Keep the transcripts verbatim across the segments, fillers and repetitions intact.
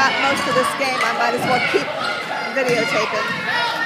shot most of this game, I might as well keep videotaping.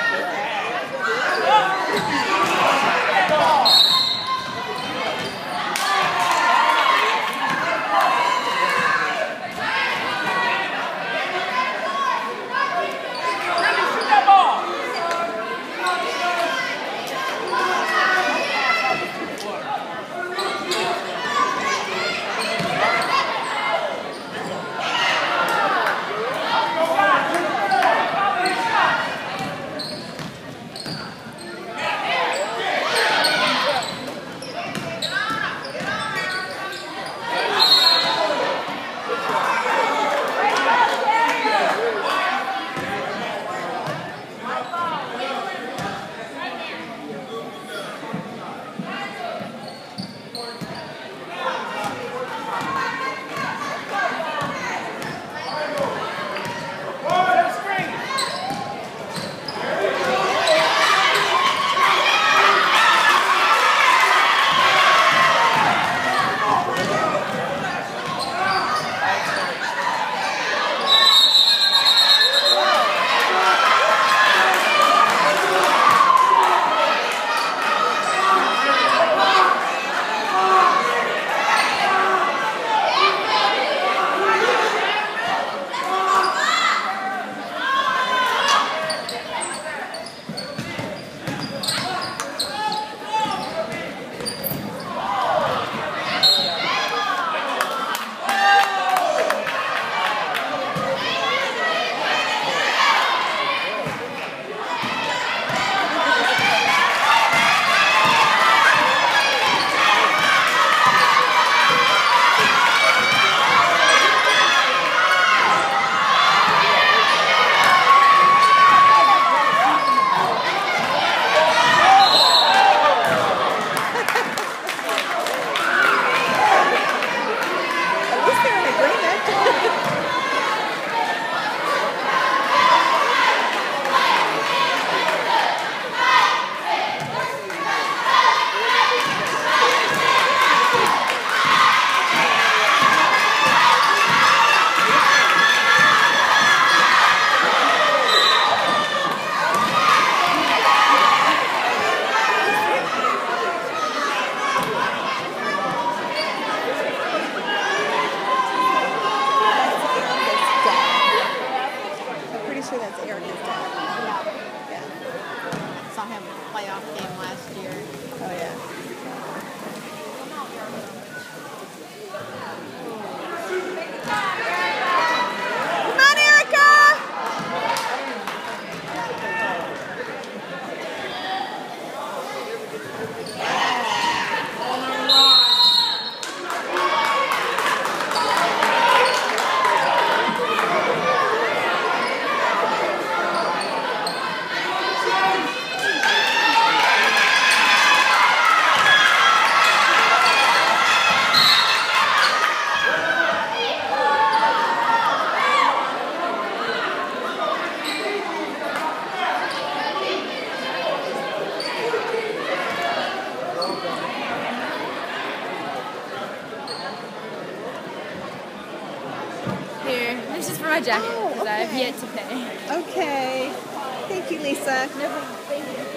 That's Erica's dad. Yeah. Yeah. Saw him playoff game last year. Oh yeah. Come on, Erica! Here, this is for my jacket because Oh, okay. I have yet to pay. Okay. Thank you, Lisa. No problem. Thank you.